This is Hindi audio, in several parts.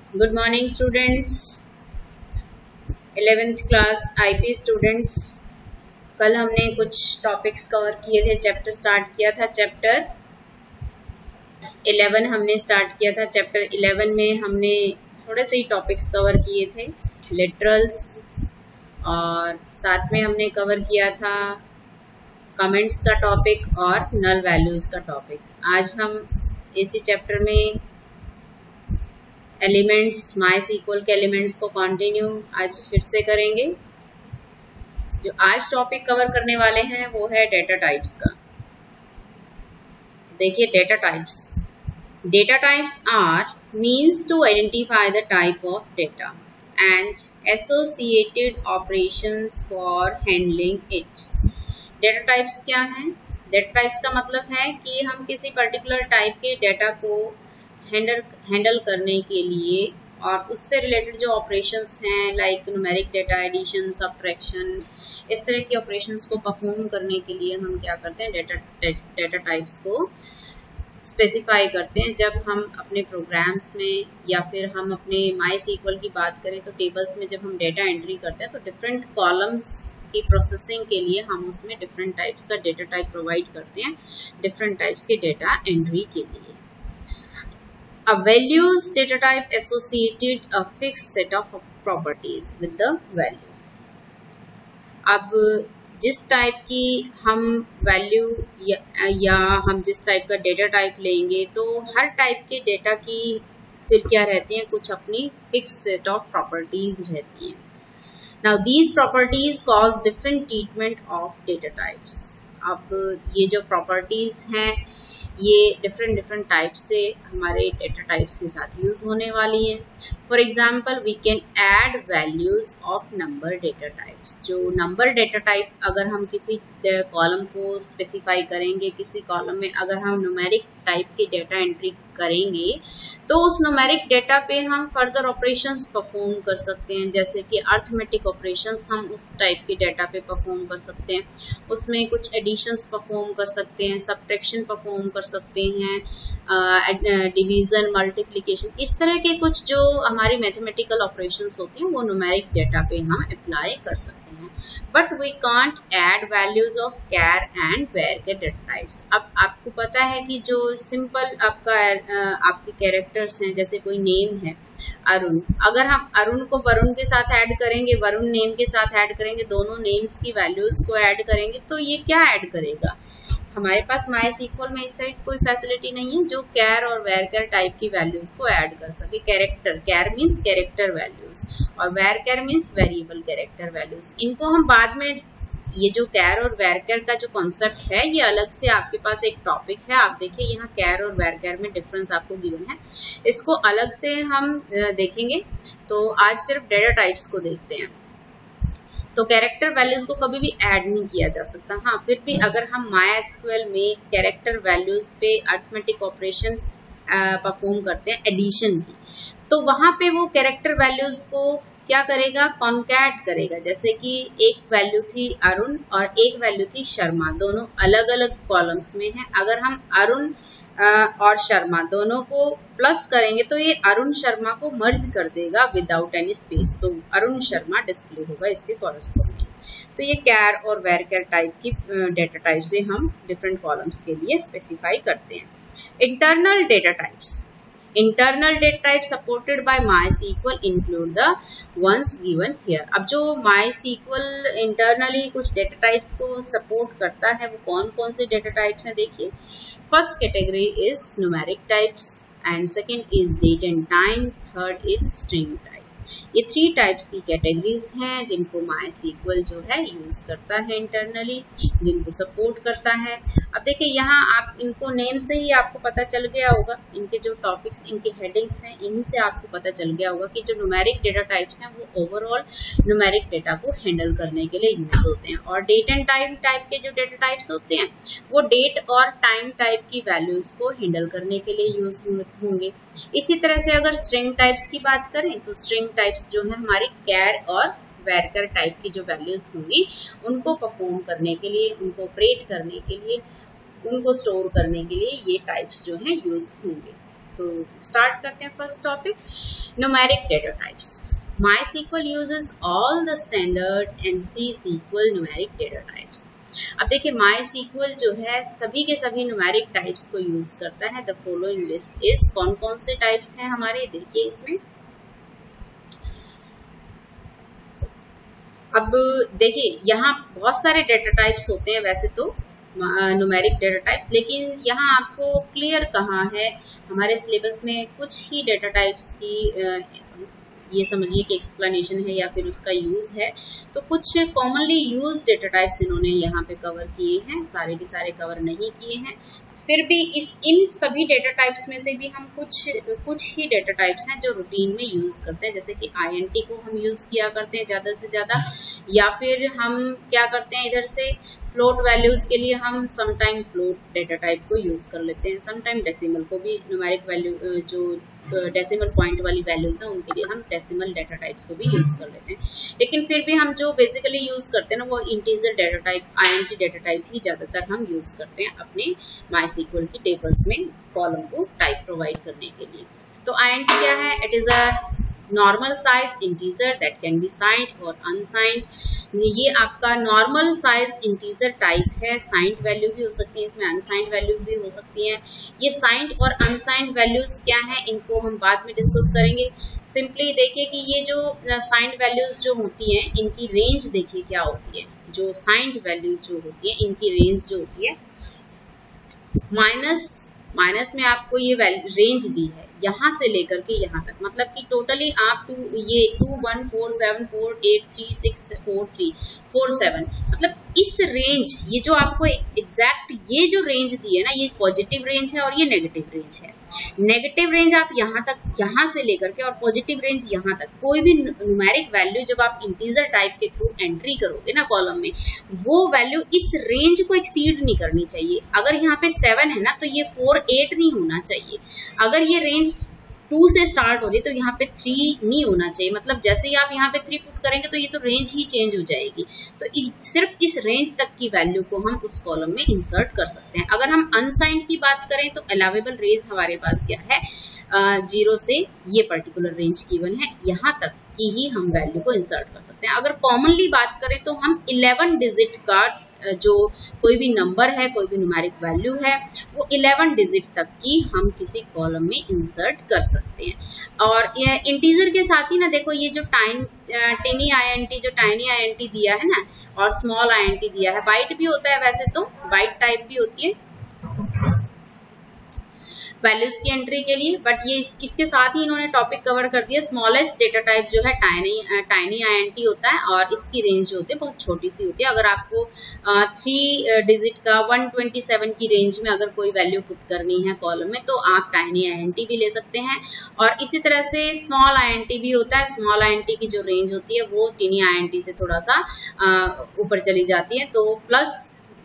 Good morning students, 11th class IP students. कल हमने कुछ टॉपिक्स कवर किए थे, चैप्टर स्टार्ट किया था। चैप्टर 11 हमने स्टार्ट किया था। चैप्टर 11 में हमने थोड़े से ही टॉपिक्स कवर किए थे, लिटरल्स, और साथ में हमने कवर किया था कमेंट्स का टॉपिक और नल वैल्यूज का टॉपिक। आज हम इसी चैप्टर में एलिमेंट्स, MySQL के एलिमेंट्स को कंटिन्यू आज फिर से करेंगे। जो आज टॉपिक कवर करने वाले हैं वो है डेटा टाइप्स का। तो देखिए, data types. Data types are means to identify the type of data and associated operations for handling it. Data types क्या हैं? डेटा टाइप्स का मतलब है कि हम किसी पर्टिकुलर टाइप के डेटा को हैंडल करने के लिए और उससे रिलेटेड जो ऑपरेशंस हैं, like numeric data addition, subtraction, इस तरह के ऑपरेशंस को परफॉर्म करने के लिए हम क्या करते हैं, डेटा टाइप्स को स्पेसिफाई करते हैं। जब हम अपने प्रोग्राम्स में या फिर हम अपने MySQL की बात करें तो टेबल्स में जब हम डेटा एंट्री करते हैं तो डिफरेंट कॉलम्स की प्रोसेसिंग के लिए हम उसमें डिफरेंट टाइप्स का डेटा टाइप प्रोवाइड करते हैं, डिफरेंट टाइप्स के डेटा एंट्री के लिए। A values data type associated a fixed set of properties with the value. अब जिस टाइप की हम वैल्यू या हम जिस टाइप का डेटा टाइप लेंगे तो हर टाइप के डेटा की फिर क्या रहती हैं, कुछ अपनी फिक्स सेट ऑफ प्रॉपर्टीज रहती हैं। Now these properties cause different treatment of data types. अब ये जो प्रॉपर्टीज हैं ये डिफरेंट टाइप से हमारे डेटा टाइप्स के साथ यूज होने वाली हैं। For example, we can add values of number data types. जो नंबर डेटा टाइप, अगर हम किसी कॉलम को स्पेसिफाई करेंगे, किसी कॉलम में अगर हम न्यूमेरिक टाइप के डेटा एंट्री करेंगे तो उस न्यूमेरिक डेटा पे हम फर्दर ऑपरेशंस परफॉर्म कर सकते हैं, जैसे कि अर्थमेटिक ऑपरेशंस हम उस टाइप के डेटा पे परफॉर्म कर सकते हैं, उसमें कुछ एडिशंस परफॉर्म कर सकते हैं, सब्ट्रैक्शन परफॉर्म कर सकते हैं, डिवीजन, मल्टीप्लिकेशन, इस तरह के कुछ जो हमारी मैथमेटिकल ऑपरेशंस होती हैं वो न्यूमेरिक डेटा पे हम अप्लाई कर सकते हैं। But we can't add values of char and वेयर के डेटा टाइप्स। अब आपको पता है कि जो सिंपल आपके कैरेक्टर्स हैं, जैसे कोई नेम है अरुण, अगर हम अरुण को वरुण के साथ ऐड करेंगे, वरुण नेम के साथ ऐड करेंगे, दोनों नेम्स की वैल्यूज को ऐड करेंगे तो ये क्या ऐड करेगा? हमारे पास MySQL में इस तरह की कोई फैसिलिटी नहीं है जो कैर और वेयर टाइप की वैल्यूज को ऐड कर सके। Character, char means character values और वेयर मीन्स वेरिएबल कैरेक्टर वैल्यूज। इनको हम बाद में, ये जो कैर और वेयर का जो कॉन्सेप्ट है ये अलग से आपके पास एक टॉपिक है। आप देखिए यहाँ कैर और वेयर में डिफरेंस आपको गिवन है, इसको अलग से हम देखेंगे। तो आज सिर्फ डेटा टाइप्स को देखते हैं। तो कैरेक्टर वैल्यूज को कभी भी ऐड नहीं किया जा सकता। हाँ, फिर भी अगर हम MySQL में कैरेक्टर वैल्यूज पे अर्थमेटिक ऑपरेशन परफॉर्म करते हैं एडिशन की, तो वहां पे वो कैरेक्टर वैल्यूज को क्या करेगा, कॉन्कैट करेगा। जैसे कि एक वैल्यू थी अरुण और एक वैल्यू थी शर्मा, दोनों अलग अलग कॉलम्स में हैं। अगर हम अरुण और शर्मा दोनों को प्लस करेंगे तो ये अरुण शर्मा को मर्ज कर देगा विदाउट एनी स्पेस, तो अरुण शर्मा डिस्प्ले होगा इसके कॉरेस्पॉन्डिंग। तो ये कैर और वेयर टाइप की डेटा टाइप से हम डिफरेंट कॉलम्स के लिए स्पेसिफाई करते हैं। Internal data types. Internal data types supported by MySQL include the ones given here. अब जो MySQL internally कुछ डेटा टाइप्स को सपोर्ट करता है वो कौन कौन से डेटा टाइप्स हैं, देखिए। First category is numeric types and second is date and time, third is string type. ये 3 टाइप्स की कैटेगरीज हैं जिनको MySQL जो है यूज करता है इंटरनली, जिनको सपोर्ट करता है। अब देखिए यहाँ आप इनको नेम से ही आपको पता चल गया होगा, इनके जो टॉपिक्स, इनके हेडिंग्स हैं, इन्हीं से आपको पता चल गया होगा कि जो न्यूमेरिक डेटा टाइप्स हैं वो ओवरऑल न्यूमेरिक डेटा को हैंडल करने के लिए यूज होते हैं। और डेट एंड टाइम टाइप के जो डेटा टाइप्स होते हैं वो डेट और टाइम टाइप की वैल्यूज को हैंडल करने के लिए यूज होंगे। इसी तरह से अगर स्ट्रिंग टाइप्स की बात करें तो स्ट्रिंग टाइप्स जो है हमारी कैर और वेयर टाइप की जो वैल्यूज होंगी उनको परफॉर्म करने के लिए, उनको ऑपरेट करने के लिए, उनको स्टोर करने के लिए ये टाइप्स जो है यूज होंगे। तो स्टार्ट करते हैं first topic, numeric data types. MySQL uses all the standard NC SQL numeric data types। अब देखिए MySQL जो है सभी के सभी न्यूमेरिक टाइप्स को यूज करता है। द फॉलोइंग लिस्ट इज, कौन कौन से टाइप्स हैं हमारे, देखिए इसमें। अब देखिए यहाँ बहुत सारे डेटा टाइप्स होते हैं वैसे तो न्यूमेरिक डेटा टाइप्स, लेकिन यहाँ आपको क्लियर कहाँ है हमारे सिलेबस में कुछ ही डेटा टाइप्स की ये समझिए कि एक्सप्लेनेशन है या फिर उसका यूज है। तो कुछ कॉमनली यूज डेटा टाइप्स इन्होंने यहाँ पे कवर किए हैं, सारे के सारे कवर नहीं किए हैं। फिर भी इन सभी डेटा टाइप्स में से भी हम कुछ ही डेटा टाइप्स हैं जो रूटीन में यूज करते हैं, जैसे कि INT को हम यूज किया करते हैं ज्यादा से ज्यादा, या फिर हम क्या करते हैं इधर से फ्लोट वैल्यूज के लिए हम समटाइम फ्लोट डेटा टाइप को यूज कर लेते हैं, समटाइम डेसिमल को भी, न्यूमेरिक वैल्यू जो डेसिमल पॉइंट वाली वैल्यूज हैं उनके लिए हम डेसिमल डेटा टाइप्स को भी यूज कर लेते हैं। लेकिन फिर भी हम जो बेसिकली यूज करते हैं ना वो integer data type, INT data type ही ज्यादातर हम यूज करते हैं अपने MySQL की टेबल्स में कॉलम को टाइप प्रोवाइड करने के लिए। तो INT क्या है? It is a normal size integer that can be signed और अनसाइंड। ये आपका नॉर्मल साइज इंटीजर टाइप है, साइंड वैल्यू भी हो सकती है इसमें, अनसाइंड वैल्यू भी हो सकती है। ये साइंड और अनसाइंड वैल्यूज क्या है इनको हम बाद में डिस्कस करेंगे। सिंपली देखिए कि ये जो साइंड वैल्यूज जो होती हैं इनकी रेंज देखिए क्या होती है। जो साइंड वैल्यू जो होती है इनकी रेंज जो होती है, माइनस में आपको ये रेंज दी है यहाँ से लेकर के यहाँ तक, मतलब कि टोटली आप 214748364347, मतलब इस रेंज, ये जो आपको एग्जैक्ट ये जो रेंज दी है ना, ये पॉजिटिव रेंज है और ये नेगेटिव रेंज है। नेगेटिव रेंज आप यहाँ तक, यहाँ से लेकर के, और पॉजिटिव रेंज यहाँ तक। कोई भी न्यूमेरिक वैल्यू जब आप इंटीजर टाइप के थ्रू एंट्री करोगे ना कॉलम में, वो वैल्यू इस रेंज को एक्सीड नहीं करनी चाहिए। अगर यहाँ पे 7 है ना तो ये 4 8 नहीं होना चाहिए। अगर ये रेंज 2 से स्टार्ट हो रही तो यहाँ पे 3 नहीं होना चाहिए, मतलब जैसे ही आप यहाँ पे 3 पुट करेंगे तो ये तो रेंज ही चेंज हो जाएगी। तो सिर्फ इस रेंज तक की वैल्यू को हम उस कॉलम में इंसर्ट कर सकते हैं। अगर हम अनसाइंड की बात करें तो अलाउेबल रेंज हमारे पास क्या है, 0 से ये पर्टिकुलर रेंज गिवन है, यहाँ तक की ही हम वैल्यू को इंसर्ट कर सकते हैं। अगर कॉमनली बात करें तो हम 11 डिजिट का जो कोई भी नंबर है, कोई भी न्यूमेरिक वैल्यू है, वो 11 डिजिट तक की हम किसी कॉलम में इंसर्ट कर सकते हैं। और इंटीजर के साथ ही ना देखो ये जो टिनी INT, जो टाइनी INT दिया है ना, और स्मॉल INT दिया है, बाइट भी होता है वैसे तो, बाइट टाइप भी होती है वैल्यूज की एंट्री के लिए, बट ये इसके साथ ही इन्होंने टॉपिक कवर कर दिया। स्मॉलेस्ट डेटा टाइप जो है टाइनी INT होता है, और इसकी रेंज जो होती है बहुत छोटी सी होती है। अगर आपको 3 डिजिट का 127 की रेंज में अगर कोई वैल्यू पुट करनी है कॉलम में तो आप टाइनी INT भी ले सकते हैं। और इसी तरह से स्मॉल INT भी होता है। स्मॉल INT की जो रेंज होती है वो टिनी INT से थोड़ा सा ऊपर चली जाती है, तो प्लस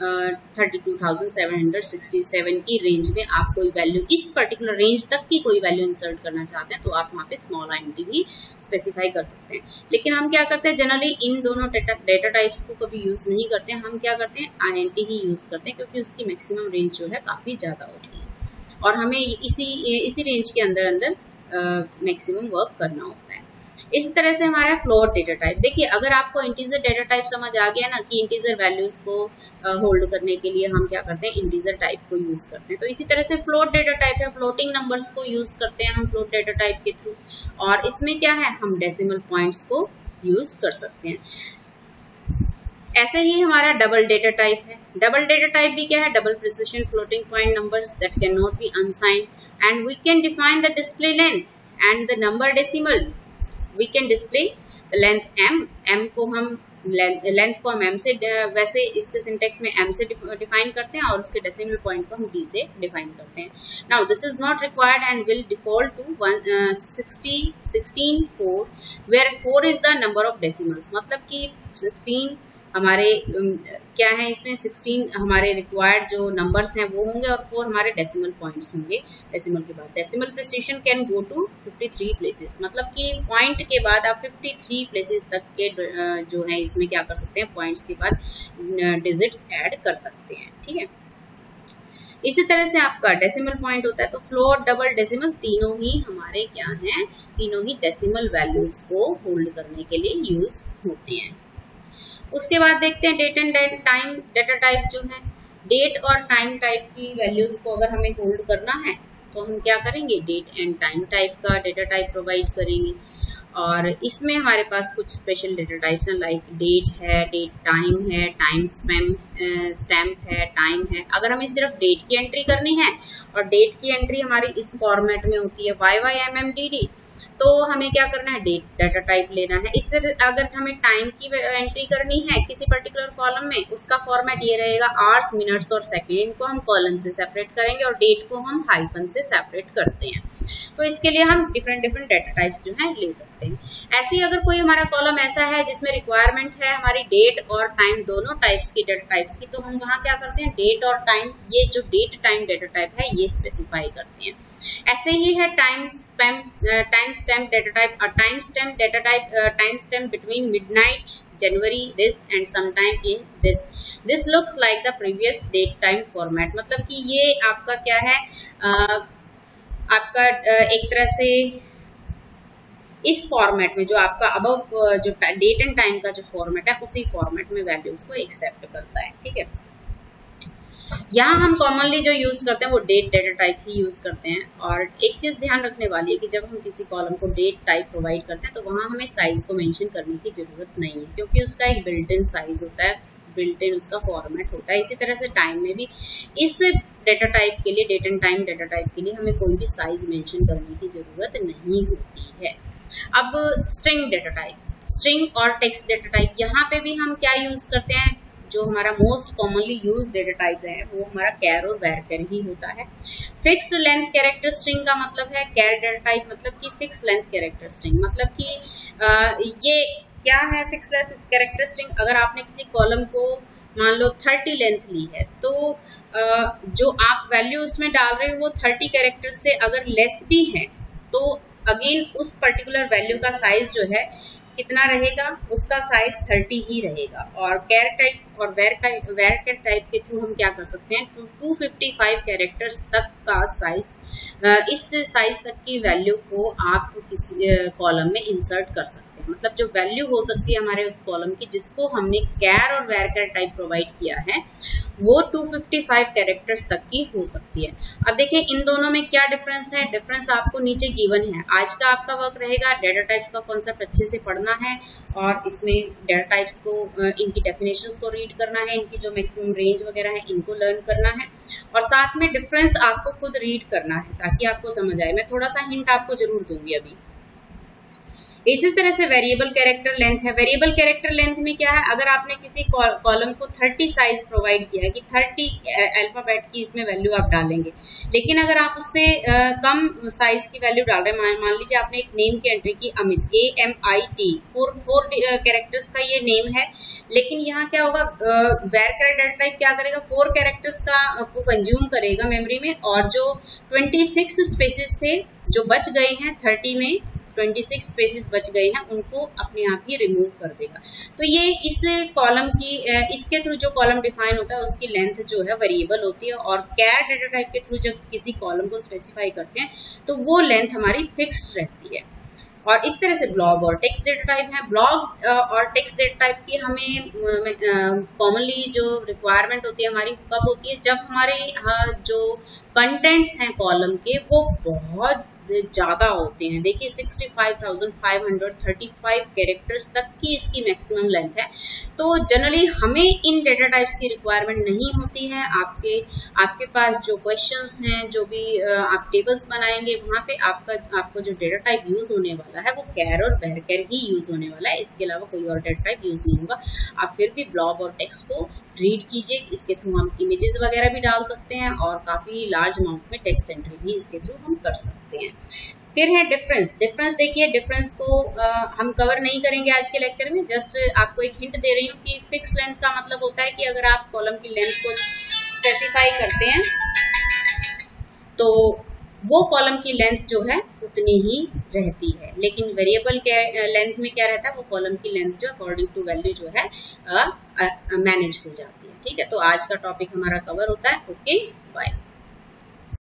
32,767 की रेंज में आप कोई वैल्यू, इस पर्टिकुलर रेंज तक की कोई वैल्यू इंसर्ट करना चाहते हैं तो आप वहाँ पे स्मॉल INT भी स्पेसिफाई कर सकते हैं। लेकिन हम क्या करते हैं, जनरली इन दोनों डेटा टाइप्स को कभी यूज नहीं करते हैं। हम क्या करते हैं, INT ही यूज करते हैं, क्योंकि उसकी मैक्सिमम रेंज जो है काफी ज्यादा होती है और हमें इसी रेंज के अंदर मैक्सिमम वर्क करना होता है। इसी तरह से हमारा फ्लोट डेटा टाइप। देखिए अगर आपको इंटीजर डेटा टाइप समझ आ गया ना कि इंटीजर वैल्यूज को होल्ड करने के लिए हम क्या करते हैं, इंटीजर टाइप को यूज करते हैं, तो इसी तरह से फ्लोट डेटा टाइप है, फ्लोटिंग नंबर्स को यूज करते हैं हम फ्लोट डेटा टाइप के थ्रू। और इसमें क्या है, हम डेसिमल पॉइंट्स को यूज कर सकते हैं। ऐसे ही हमारा डबल डेटा टाइप है। डबल डेटा टाइप भी क्या है, double precision floating point numbers that can not be unsigned and we can define the display length and the number decimal. We can display length m को हम लेंथ को हम m से, वैसे इसके सिंटेक्स में m से डिफाइन करते हैं और उसके डेसिमल पॉइंट को हम d से डिफाइन करते हैं। Now this is not required and will default to 16 4 where 4 is the number of decimals, मतलब कि 16 हमारे क्या है, इसमें 16 हमारे रिक्वायर्ड जो नंबर्स हैं वो होंगे और 4 हमारे डेसिमल पॉइंट्स होंगे। डेसिमल के बाद decimal precision can go to 53 places, मतलब कि पॉइंट के बाद आप 53 प्लेसेस तक के जो है इसमें क्या कर सकते हैं, पॉइंट्स के बाद डिजिट्स ऐड कर सकते हैं। ठीक है, इसी तरह से आपका डेसिमल पॉइंट होता है, तो फ्लोट, डबल, डेसिमल तीनों ही हमारे क्या हैं, तीनों ही डेसिमल वैल्यूज को होल्ड करने के लिए यूज होते हैं। उसके बाद देखते हैं date and time data type जो है, डेट और टाइम टाइप की वैल्यूज को अगर हमें होल्ड करना है तो हम क्या करेंगे, डेट एंड टाइम टाइप का डेटा टाइप प्रोवाइड करेंगे। और इसमें हमारे पास कुछ स्पेशल डेटा टाइप्स हैं, लाइक डेट है, डेट टाइम है, टाइम स्टैम्प है, टाइम है। अगर हमें सिर्फ डेट की एंट्री करनी है और डेट की एंट्री हमारी इस फॉर्मेट में होती है YYMMDD, तो हमें क्या करना है, डेट डाटा टाइप लेना है। इस तरह अगर हमें टाइम की एंट्री करनी है किसी पर्टिकुलर कॉलम में, उसका फॉर्मेट ये रहेगा आवर्स, मिनट्स और सेकंड। इनको हम कॉलन से सेपरेट करेंगे और डेट को हम हाइफन से सेपरेट करते हैं। तो इसके लिए हम डिफरेंट डेटा टाइप्स जो है ले सकते हैं। ऐसे ही अगर कोई हमारा कॉलम ऐसा है जिसमें रिक्वायरमेंट है हमारी डेट और टाइम दोनों टाइप्स की डेटा टाइप्स की, तो हम वहां क्या करते हैं, डेट और टाइम, ये जो डेट टाइम डेटा टाइप है ये स्पेसिफाई करते हैं। ऐसे ही है timestamp data type. Timestamp data type, timestamp between midnight January this and sometime in this looks like the previous date time format. मतलब कि ये आपका क्या है, आपका एक तरह से इस फॉर्मेट में जो आपका अबव जो डेट एंड टाइम का जो फॉर्मेट है उसी फॉर्मेट में वैल्यूज को एक्सेप्ट करता है। ठीक है, यहाँ हम कॉमनली जो यूज करते हैं वो डेट डेटा टाइप ही यूज करते हैं। और एक चीज ध्यान रखने वाली है कि जब हम किसी कॉलम को डेट टाइप प्रोवाइड करते हैं तो वहां हमें साइज को मेंशन करने की जरूरत नहीं है, क्योंकि उसका एक बिल्ट इन साइज होता है, बिल्ट इन उसका फॉर्मेट होता है। इसी तरह से टाइम में भी इस डेटा टाइप के लिए, date and time data type के लिए हमें कोई भी साइज मेंशन करने की जरूरत नहीं होती है। अब स्ट्रिंग डेटा टाइप, स्ट्रिंग और टेक्स्ट डेटा टाइप, यहाँ पे भी हम क्या यूज करते हैं, जो हमारा most commonly use data type है वो हमारा कैर और वैरकर ही होता है। फिक्स्ड लेंथ कैरेक्टर स्ट्रिंग का मतलब है, कैर डेटा टाइप मतलब कि फिक्स लेंथ कैरेक्टर स्ट्रिंग, मतलब कि ये क्या है फिक्स लेंथ कैरेक्टर स्ट्रिंग। अगर आपने किसी कॉलम को मान लो 30 लेंथ ली है, तो जो आप वैल्यू उसमें डाल रहे हो वो 30 कैरेक्टर से अगर लेस भी है तो अगेन उस पर्टिकुलर वैल्यू का साइज जो है कितना रहेगा, उसका साइज 30 ही रहेगा। और कैर टाइप और वैरकर टाइप के थ्रू हम क्या कर सकते हैं, 255 कैरेक्टर्स तक का साइज, इस साइज तक की वैल्यू को आप किसी कॉलम में इंसर्ट कर सकते हैं। मतलब जो वैल्यू हो सकती है हमारे उस कॉलम की जिसको हमने कैर और वैरकर टाइप प्रोवाइड किया है वो 255 कैरेक्टर्स तक की हो सकती है। अब देखिए इन दोनों में क्या डिफरेंस है, डिफरेंस आपको नीचे गिवन है। आज का आपका वर्क रहेगा डेटा टाइप्स का कॉन्सेप्ट अच्छे से पढ़ना है और इसमें डेटा टाइप्स को, इनकी डेफिनेशंस को रीड करना है, इनकी जो मैक्सिमम रेंज वगैरह है इनको लर्न करना है और साथ में डिफरेंस आपको खुद रीड करना है ताकि आपको समझ आए। मैं थोड़ा सा हिंट आपको जरूर दूंगी अभी। इसी तरह से वेरिएबल कैरेक्टर लेंथ है। वेरिएबल कैरेक्टर लेंथ में क्या है, अगर आपने किसी कॉलम को 30 साइज प्रोवाइड किया है कि 30 अल्फाबेट की इसमें वैल्यू आप डालेंगे, लेकिन अगर आप उससे कम साइज की वैल्यू डाल रहे हैं, मान लीजिए आपने एक नेम की एंट्री की अमित, AMIT, 4 कैरेक्टर्स का ये नेम है, लेकिन यहाँ क्या होगा, वैरकर डेटा टाइप क्या करेगा, 4 कैरेक्टर्स का को कंज्यूम करेगा मेमोरी में और जो 26 स्पेसेस थे जो बच गए हैं 30 में 26 स्पेसेस बच गए हैं उनको अपने आप ही रिमूव कर देगा। तो ये इस कॉलम की, इसके थ्रू जो कॉलम डिफाइन होता है उसकी लेंथ जो है वेरिएबल होती है और कैर डेटा टाइप के थ्रू जब किसी कॉलम को स्पेसिफाई करते हैं तो वो लेंथ हमारी फिक्स्ड रहती है। और इस तरह से ब्लॉग और टेक्स्ट डेटा टाइप है। ब्लॉग और टेक्स्ट डेटा टाइप की हमें कॉमनली जो रिक्वायरमेंट होती है हमारी कब होती है, जब हमारे जो कंटेंट्स हैं कॉलम के वो बहुत ज्यादा होते हैं। देखिए 65,535 कैरेक्टर्स तक की इसकी मैक्सिमम लेंथ है। तो जनरली हमें इन डेटा टाइप्स की रिक्वायरमेंट नहीं होती है। आपके पास जो क्वेश्चंस हैं, जो भी आप टेबल्स बनाएंगे वहां पे आपको जो डेटा टाइप यूज होने वाला है वो कैर और वैरकर ही यूज होने वाला है, इसके अलावा कोई और डेटा टाइप यूज नहीं होगा। आप फिर भी ब्लॉग और टेक्स्ट को रीड कीजिए, इसके थ्रू हम इमेजेस वगैरह भी डाल सकते हैं और काफी लार्ज अमाउंट में टेक्स्ट एंट्री भी इसके थ्रू हम कर सकते हैं। फिर है डिफरेंस। डिफरेंस देखिए, डिफरेंस को हम कवर नहीं करेंगे आज के लेक्चर में, जस्ट आपको एक हिंट दे रही हूँ कि फिक्स लेंथ का मतलब होता है कि अगर आप कॉलम की लेंथ को स्पेसिफाई करते हैं तो वो कॉलम की लेंथ जो है उतनी ही रहती है, लेकिन वेरिएबल के लेंथ में क्या रहता है, वो कॉलम की लेंथ जो अकॉर्डिंग टू वैल्यू जो है मैनेज हो जाती है। ठीक है, तो आज का टॉपिक हमारा कवर होता है। Okay, bye.